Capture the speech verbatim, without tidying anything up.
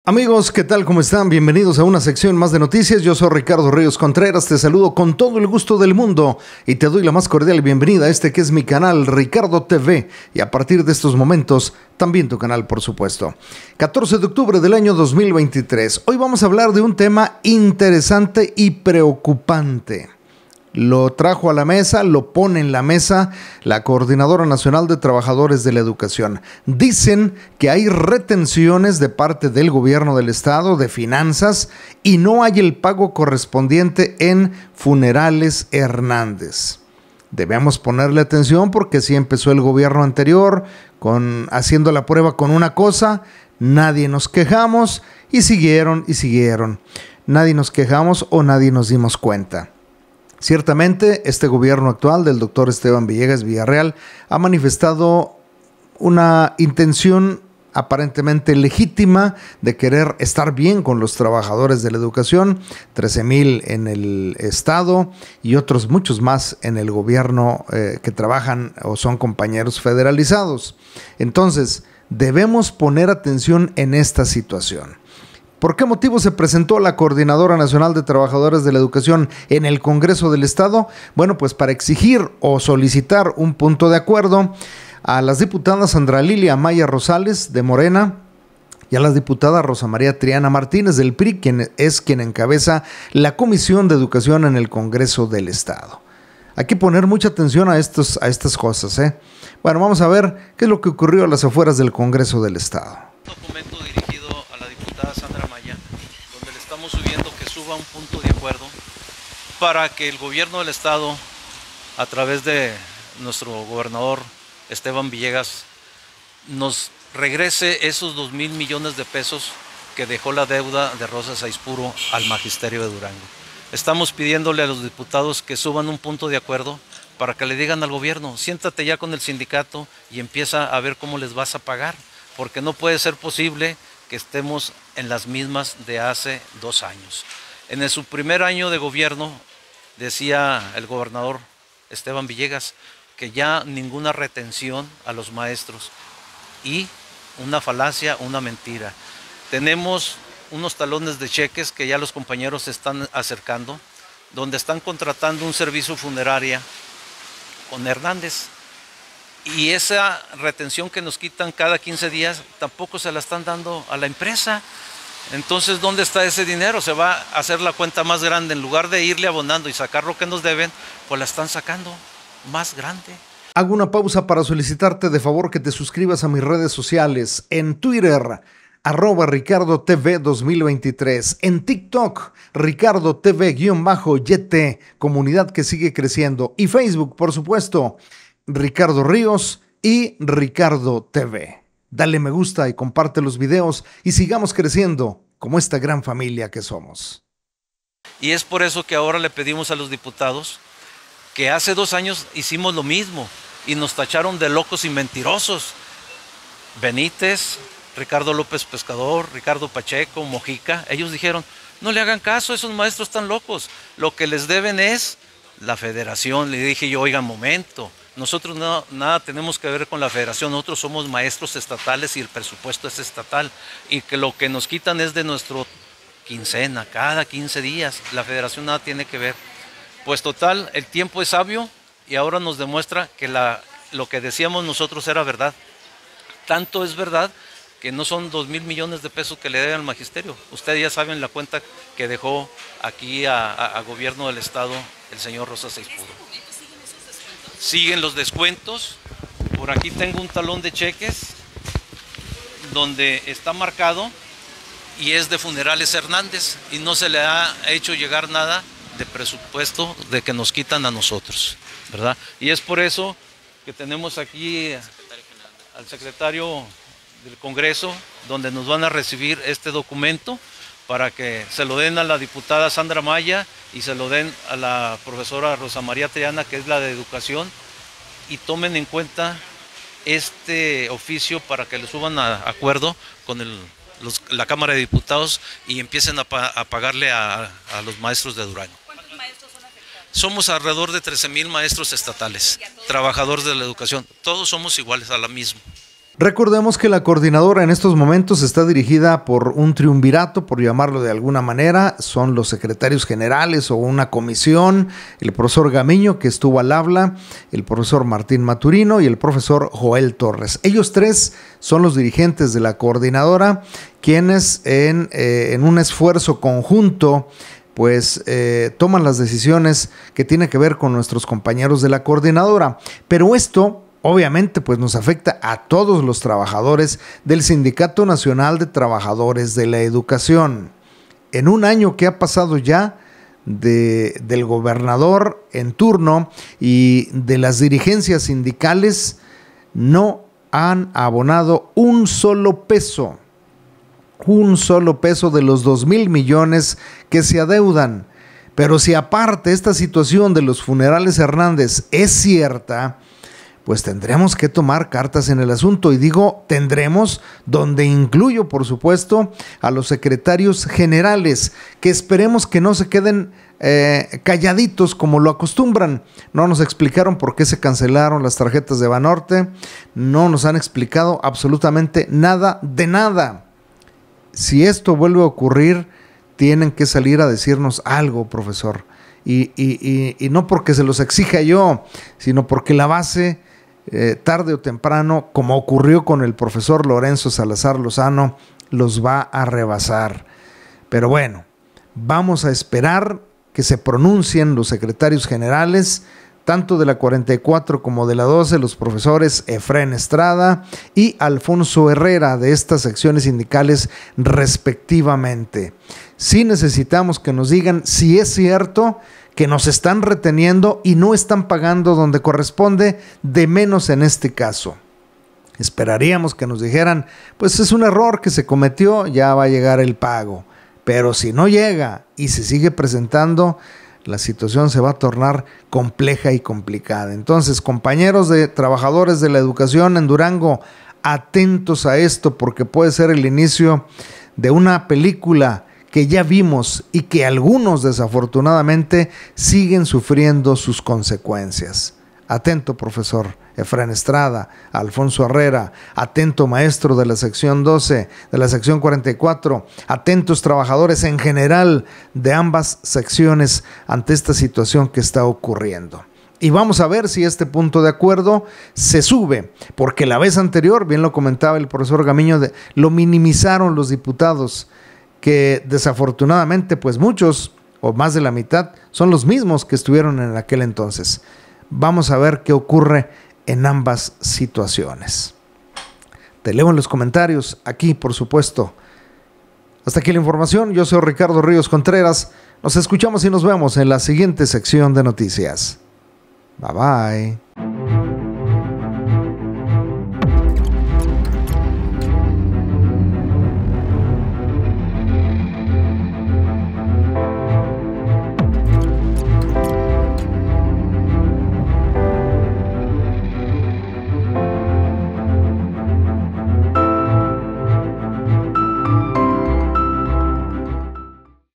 Amigos, ¿qué tal? ¿Cómo están? Bienvenidos a una sección más de noticias. Yo soy Ricardo Ríos Contreras, te saludo con todo el gusto del mundo y te doy la más cordial bienvenida a este que es mi canal Ricardo T V y a partir de estos momentos también tu canal, por supuesto. catorce de octubre del año dos mil veintitrés. Hoy vamos a hablar de un tema interesante y preocupante. Lo trajo a la mesa, lo pone en la mesa la Coordinadora Nacional de Trabajadores de la Educación. Dicen que hay retenciones de parte del gobierno del estado, de finanzas, y no hay el pago correspondiente en Funerales Hernández. Debemos ponerle atención porque si empezó el gobierno anterior con, haciendo la prueba con una cosa, nadie nos quejamos y siguieron y siguieron. Nadie nos quejamos o nadie nos dimos cuenta. Ciertamente, este gobierno actual del doctor Esteban Villegas Villarreal ha manifestado una intención aparentemente legítima de querer estar bien con los trabajadores de la educación, trece mil en el estado y otros muchos más en el gobierno eh, que trabajan o son compañeros federalizados. Entonces, debemos poner atención en esta situación. ¿Por qué motivo se presentó la Coordinadora Nacional de Trabajadores de la Educación en el Congreso del Estado? Bueno, pues para exigir o solicitar un punto de acuerdo a las diputadas Sandra Lilia Amaya Rosales de Morena y a la diputada Rosa María Triana Martínez del P R I, quien es quien encabeza la Comisión de Educación en el Congreso del Estado. Hay que poner mucha atención a, estos, a estas cosas, ¿eh? Bueno, vamos a ver qué es lo que ocurrió a las afueras del Congreso del Estado. Documento dirigido a la diputada Sandra Maya, donde le estamos subiendo que suba un punto de acuerdo para que el gobierno del estado, a través de nuestro gobernador Esteban Villegas, nos regrese esos dos mil millones de pesos que dejó la deuda de Rosa Saizpuro al magisterio de Durango. Estamos pidiéndole a los diputados que suban un punto de acuerdo para que le digan al gobierno, siéntate ya con el sindicato y empieza a ver cómo les vas a pagar, porque no puede ser posible que estemos en las mismas de hace dos años. En el, su primer año de gobierno, decía el gobernador Esteban Villegas, que ya ninguna retención a los maestros y una falacia, una mentira. Tenemos unos talones de cheques que ya los compañeros se están acercando, donde están contratando un servicio funeraria con Hernández. Y esa retención que nos quitan cada quince días tampoco se la están dando a la empresa. Entonces, ¿dónde está ese dinero? Se va a hacer la cuenta más grande. En lugar de irle abonando y sacar lo que nos deben, pues la están sacando más grande. Hago una pausa para solicitarte de favor que te suscribas a mis redes sociales. En Twitter, arroba Ricardo T V dos mil veintitrés. En TikTok, Ricardo T V-Y T, comunidad que sigue creciendo. Y Facebook, por supuesto, Ricardo Ríos y Ricardo T V. Dale me gusta y comparte los videos y sigamos creciendo como esta gran familia que somos. Y es por eso que ahora le pedimos a los diputados que hace dos años hicimos lo mismo y nos tacharon de locos y mentirosos. Benítez, Ricardo López Pescador, Ricardo Pacheco, Mojica, ellos dijeron, no le hagan caso, esos maestros están locos, lo que les deben es la federación. Le dije yo, oigan, momento, nosotros no, nada tenemos que ver con la federación, nosotros somos maestros estatales y el presupuesto es estatal y que lo que nos quitan es de nuestro quincena, cada quince días, la federación nada tiene que ver. Pues total, el tiempo es sabio y ahora nos demuestra que la, lo que decíamos nosotros era verdad. Tanto es verdad que no son dos mil millones de pesos que le deben al magisterio. Ustedes ya saben la cuenta que dejó aquí a, a, a gobierno del estado el señor Rosa Saizpuro. Siguen los descuentos. Por aquí tengo un talón de cheques donde está marcado y es de Funerales Hernández y no se le ha hecho llegar nada de presupuesto de que nos quitan a nosotros, ¿verdad? Y es por eso que tenemos aquí al secretario del Congreso, donde nos van a recibir este documento para que se lo den a la diputada Sandra Maya y se lo den a la profesora Rosa María Triana, que es la de Educación, y tomen en cuenta este oficio para que le suban a acuerdo con el, los, la Cámara de Diputados y empiecen a, pa, a pagarle a, a los maestros de Durango. ¿Cuántos maestros son afectados? Somos alrededor de trece mil maestros estatales, trabajadores de la educación. Todos somos iguales a la misma. Recordemos que la coordinadora en estos momentos está dirigida por un triunvirato, por llamarlo de alguna manera. Son los secretarios generales o una comisión, el profesor Gamiño, que estuvo al habla, el profesor Martín Maturino y el profesor Joel Torres. Ellos tres son los dirigentes de la coordinadora, quienes en, eh, en un esfuerzo conjunto pues eh, toman las decisiones que tienen que ver con nuestros compañeros de la coordinadora. Pero esto obviamente pues nos afecta a todos los trabajadores del Sindicato Nacional de Trabajadores de la Educación. En un año que ha pasado ya de, del gobernador en turno y de las dirigencias sindicales, no han abonado un solo peso, un solo peso de los dos mil millones que se adeudan. Pero si aparte esta situación de los funerales Hernández es cierta, pues tendremos que tomar cartas en el asunto, y digo tendremos, donde incluyo por supuesto a los secretarios generales, que esperemos que no se queden eh, calladitos como lo acostumbran. No nos explicaron por qué se cancelaron las tarjetas de Banorte, no nos han explicado absolutamente nada de nada. Si esto vuelve a ocurrir, tienen que salir a decirnos algo, profesor, y, y, y, y no porque se los exija yo, sino porque la base, Eh, tarde o temprano, como ocurrió con el profesor Lorenzo Salazar Lozano, los va a rebasar. Pero bueno, vamos a esperar que se pronuncien los secretarios generales, tanto de la cuarenta y cuatro como de la doce, los profesores Efrén Estrada y Alfonso Herrera, de estas secciones sindicales respectivamente. Sí necesitamos que nos digan si es cierto que nos están reteniendo y no están pagando donde corresponde, de menos en este caso. Esperaríamos que nos dijeran, pues es un error que se cometió, ya va a llegar el pago. Pero si no llega y se sigue presentando, la situación se va a tornar compleja y complicada. Entonces, compañeros de trabajadores de la educación en Durango, atentos a esto, porque puede ser el inicio de una película que ya vimos y que algunos desafortunadamente siguen sufriendo sus consecuencias. Atento, profesor Efrén Estrada, Alfonso Herrera, atento, maestro de la sección doce, de la sección cuarenta y cuatro, atentos trabajadores en general de ambas secciones ante esta situación que está ocurriendo. Y vamos a ver si este punto de acuerdo se sube, porque la vez anterior, bien lo comentaba el profesor Gamiño, de, lo minimizaron los diputados, que desafortunadamente pues muchos o más de la mitad son los mismos que estuvieron en aquel entonces. Vamos a ver qué ocurre en ambas situaciones. Te leo en los comentarios aquí, por supuesto. Hasta aquí la información. Yo soy Ricardo Ríos Contreras. Nos escuchamos y nos vemos en la siguiente sección de noticias. Bye bye.